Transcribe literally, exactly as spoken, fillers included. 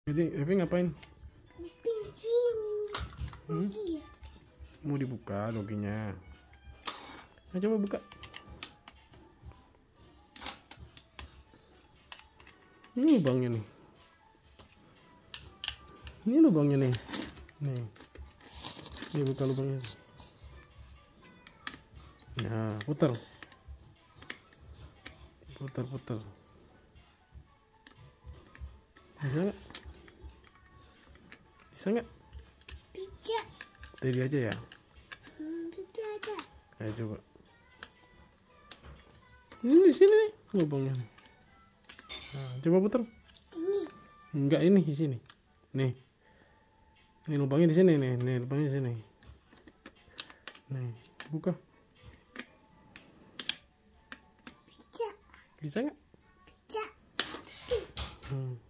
Jadi Evi ngapain? Pincin. Hmm? Mau dibuka loginya. Nah, coba buka. Ini lubangnya nih. Ini lubangnya nih. Nih. Ini buka lubangnya. Nah, putar. Putar-putar. Bisa nggak? Bisa nggak? Bisa. Tadi aja ya. Hmm, bisa aja. Ayo coba. Ini di sini nih lubangnya. Nah, coba putar. Ini. Enggak, ini di sini. Nih. Ini lubangnya di sini nih. Nih lubangnya di sini. Nih, buka. Bisa. Bisa nggak? Bisa. Hmm.